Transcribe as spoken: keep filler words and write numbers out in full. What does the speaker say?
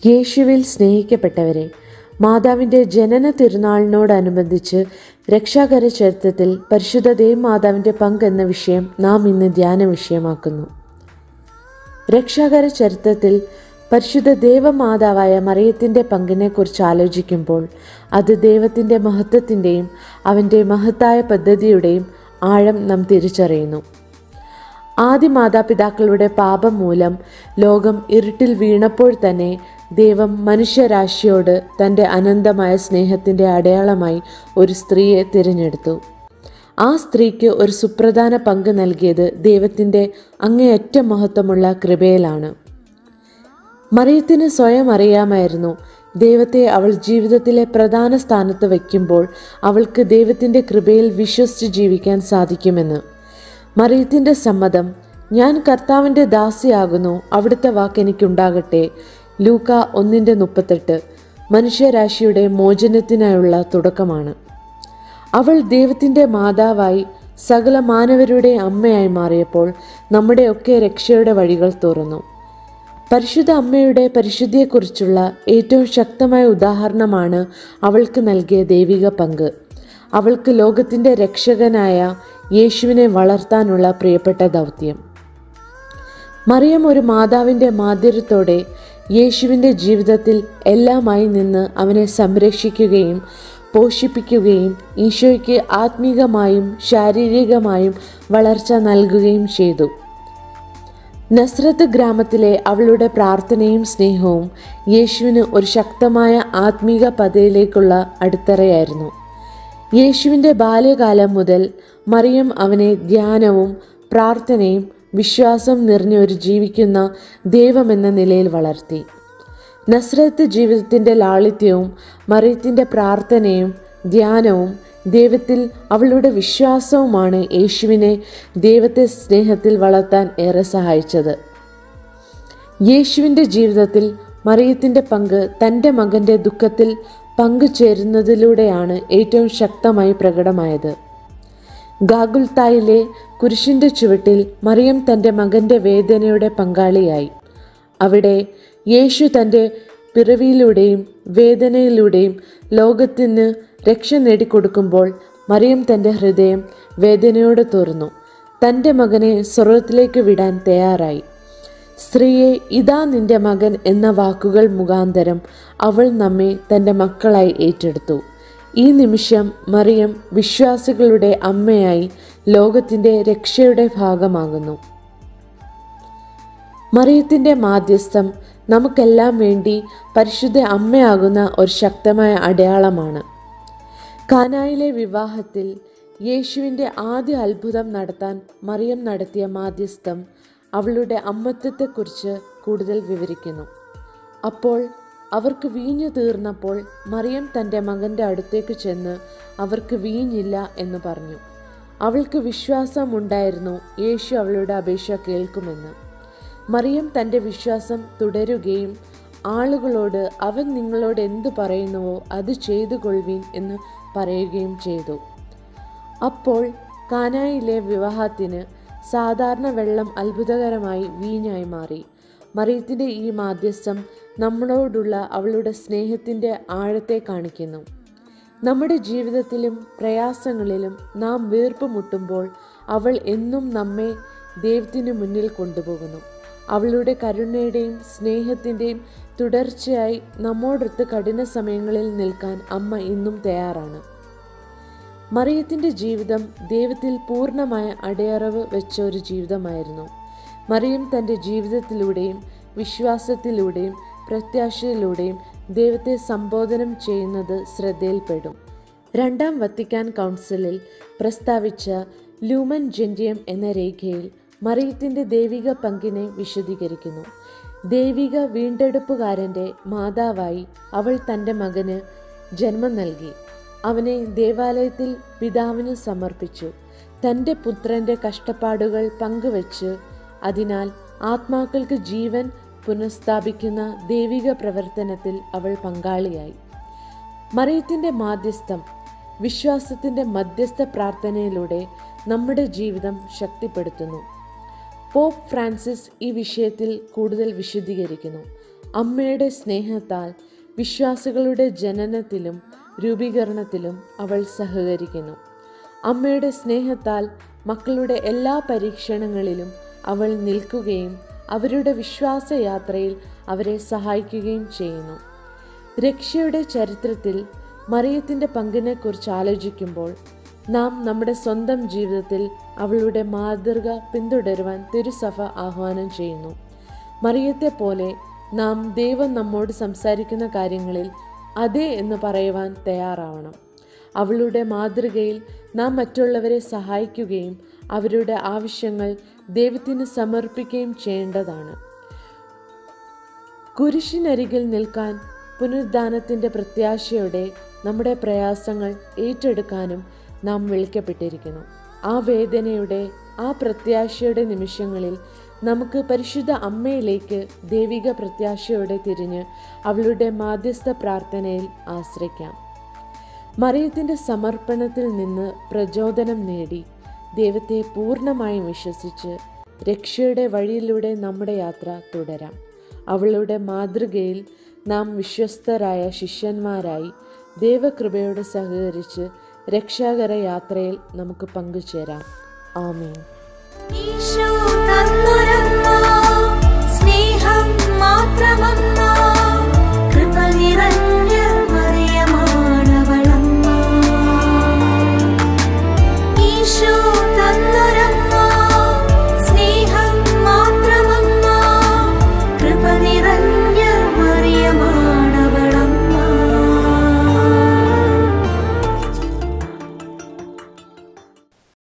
യേശുവിൽ സ്നേഹിക്കപ്പെട്ടവരെ, മാതാവിൻ്റെ ജനന തിരുനാളിനോടനുബന്ധിച്ച് രക്ഷാകര ചരിത്രത്തിൽ പരിശുദ്ധ ദേവമാതാവിൻ്റെ പങ്ക് എന്ന വിഷയം നാം ഇന്ന് ധ്യാന വിഷയമാക്കുന്നു. രക്ഷാകര ചരിത്രത്തിൽ പരിശുദ്ധ ദേവമാതാവായ മറിയത്തിൻ്റെ പങ്കിനെക്കുറിച്ച് ആലോചിക്കുമ്പോൾ അത് ദൈവത്തിൻ്റെ മഹത്വത്തിൻ്റെയും അവൻ്റെ മഹത്തായ പദ്ധതിയുടെയും ആഴം നാം തിരിച്ചറിയുന്നു. ആദ്യ മാതാപിതാക്കളുടെ പാപം മൂലം ലോകം ഇരുട്ടിൽ വീണപ്പോൾ തന്നെ ദൈവം മനുഷ്യരാശിയോട് തൻ്റെ അനന്തമായ സ്നേഹത്തിൻ്റെ അടയാളമായി ഒരു സ്ത്രീയെ തിരഞ്ഞെടുത്തു. ആ സ്ത്രീക്ക് ഒരു സുപ്രധാന പങ്ക് നൽകിയത് ദൈവത്തിൻ്റെ അങ്ങേയറ്റം മഹത്വമുള്ള കൃപയിലാണ്. മറിയത്തിന് സ്വയം അറിയാമായിരുന്നു ദൈവത്തെ അവൾ ജീവിതത്തിലെ പ്രധാന സ്ഥാനത്ത് വയ്ക്കുമ്പോൾ അവൾക്ക് ദൈവത്തിൻ്റെ കൃപയിൽ വിശ്വസിച്ച് ജീവിക്കാൻ സാധിക്കുമെന്ന്. മറിയത്തിൻ്റെ സമ്മതം, ഞാൻ കർത്താവിൻ്റെ ദാസിയാകുന്നു, അവിടുത്തെ വാക്ക് എനിക്കുണ്ടാകട്ടെ, ലൂക്ക ഒന്നിൻ്റെ മുപ്പത്തെട്ട്, മനുഷ്യരാശിയുടെ മോചനത്തിനായുള്ള തുടക്കമാണ്. അവൾ ദൈവത്തിൻ്റെ മാതാവായി സകല മാനവരുടെ അമ്മയായി മാറിയപ്പോൾ നമ്മുടെയൊക്കെ രക്ഷയുടെ വഴികൾ തുറന്നു. പരിശുദ്ധ അമ്മയുടെ പരിശുദ്ധിയെക്കുറിച്ചുള്ള ഏറ്റവും ശക്തമായ ഉദാഹരണമാണ് അവൾക്ക് നൽകിയ ദൈവിക പങ്ക്. അവൾക്ക് ലോകത്തിൻ്റെ രക്ഷകനായ യേശുവിനെ വളർത്താനുള്ള പ്രിയപ്പെട്ട ദൗത്യം. മറിയം ഒരു മാതാവിൻ്റെ മാധുര്യത്തോടെ യേശുവിൻ്റെ ജീവിതത്തിൽ എല്ലാമായി നിന്ന് അവനെ സംരക്ഷിക്കുകയും പോഷിപ്പിക്കുകയും ഈശോയ്ക്ക് ആത്മീകമായും ശാരീരികമായും വളർച്ച നൽകുകയും ചെയ്തു. നസ്രത്ത് ഗ്രാമത്തിലെ അവളുടെ പ്രാർത്ഥനയും സ്നേഹവും യേശുവിന് ഒരു ശക്തമായ ആത്മീക പദവിയിലേക്കുള്ള അടിത്തറയായിരുന്നു. യേശുവിൻ്റെ ബാല്യകാലം മുതൽ മറിയം അവനെ ധ്യാനവും പ്രാർത്ഥനയും വിശ്വാസം നിറഞ്ഞൊരു ജീവിക്കുന്ന ദൈവമെന്ന നിലയിൽ വളർത്തി. നസ്രത്ത് ജീവിതത്തിൻ്റെ ലാളിത്യവും മറിയത്തിൻ്റെ പ്രാർത്ഥനയും ധ്യാനവും ദൈവത്തിൽ അവളുടെ വിശ്വാസവുമാണ് യേശുവിനെ ദൈവത്തെ സ്നേഹത്തിൽ വളർത്താൻ ഏറെ സഹായിച്ചത്. യേശുവിൻ്റെ ജീവിതത്തിൽ മറിയത്തിൻ്റെ പങ്ക് തൻ്റെ മകൻ്റെ ദുഃഖത്തിൽ പങ്കുചേരുന്നതിലൂടെയാണ് ഏറ്റവും ശക്തമായി പ്രകടമായത്. ഗാഗുൽത്തായിലെ കുരിശിൻ്റെ ചുവട്ടിൽ മറിയം തൻ്റെ മകൻ്റെ വേദനയുടെ പങ്കാളിയായി. അവിടെ യേശു തൻ്റെ പിറവിയിലൂടെയും വേദനയിലൂടെയും ലോകത്തിന് രക്ഷ നേടിക്കൊടുക്കുമ്പോൾ മറിയം തൻ്റെ ഹൃദയം വേദനയോടെ തുറന്നു തൻ്റെ മകനെ സ്വർഗത്തിലേക്ക് വിടാൻ തയ്യാറായി. സ്ത്രീയെ, ഇതാ നിന്റെ മകൻ എന്ന വാക്കുകൾ മുഖാന്തരം അവൾ നമ്മെ തൻ്റെ മക്കളായി ഏറ്റെടുത്തു. ഈ നിമിഷം മറിയം വിശ്വാസികളുടെ അമ്മയായി ലോകത്തിൻ്റെ രക്ഷയുടെ ഭാഗമാകുന്നു. മറിയത്തിൻ്റെ മാധ്യസ്ഥം നമുക്കെല്ലാം വേണ്ടി പരിശുദ്ധ അമ്മയാകുന്ന ഒരു ശക്തമായ അടയാളമാണ്. കാനായിലെ വിവാഹത്തിൽ യേശുവിൻ്റെ ആദ്യ അത്ഭുതം നടത്താൻ മറിയം നടത്തിയ മാധ്യസ്ഥം അവളുടെ അമ്മത്വത്തെക്കുറിച്ച് കൂടുതൽ വിവരിക്കുന്നു. അപ്പോൾ അവർക്ക് വീഞ്ഞു തീർന്നപ്പോൾ മറിയം തൻ്റെ മകൻ്റെ അടുത്തേക്ക് ചെന്ന് അവർക്ക് വീഞ്ഞില്ല എന്ന് പറഞ്ഞു. അവൾക്ക് വിശ്വാസമുണ്ടായിരുന്നു യേശു അവളുടെ അപേക്ഷ കേൾക്കുമെന്ന്. മറിയം തൻ്റെ വിശ്വാസം തുടരുകയും ആളുകളോട് അവൻ നിങ്ങളോട് എന്തു പറയുന്നുവോ അത് ചെയ്തു കൊള്ളുവീൻ എന്ന് പറയുകയും ചെയ്തു. അപ്പോൾ കാനായിലെ വിവാഹത്തിന് സാധാരണ വെള്ളം അത്ഭുതകരമായി വീഞ്ഞായി മാറി. മറിയത്തിൻ്റെ ഈ മാധ്യസ്ഥം നമ്മളോടുള്ള അവളുടെ സ്നേഹത്തിൻ്റെ ആഴത്തെ കാണിക്കുന്നു. നമ്മുടെ ജീവിതത്തിലും പ്രയാസങ്ങളിലും നാം വീർപ്പ് മുട്ടുമ്പോൾ അവൾ എന്നും നമ്മെ ദൈവത്തിന് മുന്നിൽ കൊണ്ടുപോകുന്നു. അവളുടെ കരുണയുടെയും സ്നേഹത്തിൻ്റെയും തുടർച്ചയായി നമ്മോടൊത്ത് കഠിന സമയങ്ങളിൽ നിൽക്കാൻ അമ്മ ഇന്നും തയ്യാറാണ്. മറിയത്തിൻ്റെ ജീവിതം ദൈവത്തിൽ പൂർണ്ണമായ അടിയറവ് വെച്ച ഒരു ജീവിതമായിരുന്നു. മറിയം തൻ്റെ ജീവിതത്തിലൂടെയും വിശ്വാസത്തിലൂടെയും പ്രത്യാശയിലൂടെയും ദൈവത്തെ സംബോധനം ചെയ്യുന്നത് ശ്രദ്ധയിൽപ്പെടും. രണ്ടാം വത്തിക്കാൻ കൗൺസിലിൽ പ്രസ്താവിച്ച ലൂമൻ ജെൻറ്റിയം എന്ന രേഖയിൽ മറിയത്തിൻ്റെ ദൈവിക പങ്കിനെ വിശദീകരിക്കുന്നു. ദൈവിക വീണ്ടെടുപ്പുകാരൻ്റെ മാതാവായി അവൾ തൻ്റെ മകന് ജന്മം നൽകി. അവനെ ദേവാലയത്തിൽ പിതാവിന് സമർപ്പിച്ചു. തൻ്റെ പുത്രൻ്റെ കഷ്ടപ്പാടുകൾ പങ്കുവച്ച് അതിനാൽ ആത്മാക്കൾക്ക് ജീവൻ പുനഃസ്ഥാപിക്കുന്ന ദൈവിക പ്രവർത്തനത്തിൽ അവൾ പങ്കാളിയായി. മറിയത്തിൻ്റെ മാധ്യസ്ഥം വിശ്വാസത്തിൻ്റെ മധ്യസ്ഥ പ്രാർത്ഥനയിലൂടെ നമ്മുടെ ജീവിതം ശക്തിപ്പെടുത്തുന്നു. പോപ്പ് ഫ്രാൻസിസ് ഈ വിഷയത്തിൽ കൂടുതൽ വിശദീകരിക്കുന്നു. അമ്മയുടെ സ്നേഹത്താൽ വിശ്വാസികളുടെ ജനനത്തിലും രൂപീകരണത്തിലും അവൾ സഹകരിക്കുന്നു. അമ്മയുടെ സ്നേഹത്താൽ മക്കളുടെ എല്ലാ പരീക്ഷണങ്ങളിലും അവൾ നിൽക്കുകയും അവരുടെ വിശ്വാസയാത്രയിൽ അവരെ സഹായിക്കുകയും ചെയ്യുന്നു. രക്ഷയുടെ ചരിത്രത്തിൽ മറിയത്തിൻ്റെ പങ്കിനെക്കുറിച്ച് ആലോചിക്കുമ്പോൾ നാം നമ്മുടെ സ്വന്തം ജീവിതത്തിൽ അവളുടെ മാതൃക പിന്തുടരുവാൻ തിരുസഭ ആഹ്വാനം ചെയ്യുന്നു. മറിയത്തെ പോലെ നാം ദൈവം നമ്മോട് സംസാരിക്കുന്ന കാര്യങ്ങളിൽ അതെ എന്ന് പറയുവാൻ തയ്യാറാവണം. അവളുടെ മാതൃകയിൽ നാം മറ്റുള്ളവരെ സഹായിക്കുകയും അവരുടെ ആവശ്യങ്ങൾ ദൈവത്തിന് സമർപ്പിക്കുകയും ചെയ്യേണ്ടതാണ്. കുരിശിനരികിൽ നിൽക്കാൻ പുനരുദ്ധാനത്തിൻ്റെ പ്രത്യാശയോടെ നമ്മുടെ പ്രയാസങ്ങൾ ഏറ്റെടുക്കാനും നാം വിളിക്കപ്പെട്ടിരിക്കുന്നു. ആ വേദനയുടെ ആ പ്രത്യാശയുടെ നിമിഷങ്ങളിൽ നമുക്ക് പരിശുദ്ധ അമ്മയിലേക്ക് ദൈവിക പ്രത്യാശയോടെ തിരിഞ്ഞ് അവളുടെ മാധ്യസ്ഥ പ്രാർത്ഥനയിൽ ആശ്രയിക്കാം. മറിയത്തിൻ്റെ സമർപ്പണത്തിൽ നിന്ന് പ്രചോദനം നേടി ദൈവത്തെ പൂർണ്ണമായും വിശ്വസിച്ച് രക്ഷയുടെ വഴിയിലൂടെ നമ്മുടെ യാത്ര തുടരാം. അവളുടെ മാതൃകയിൽ നാം വിശ്വസ്തരായ ശിഷ്യന്മാരായി ദൈവകൃപയോട് സഹകരിച്ച് രക്ഷാകര യാത്രയിൽ നമുക്ക് പങ്കുചേരാം. ആമേൻ.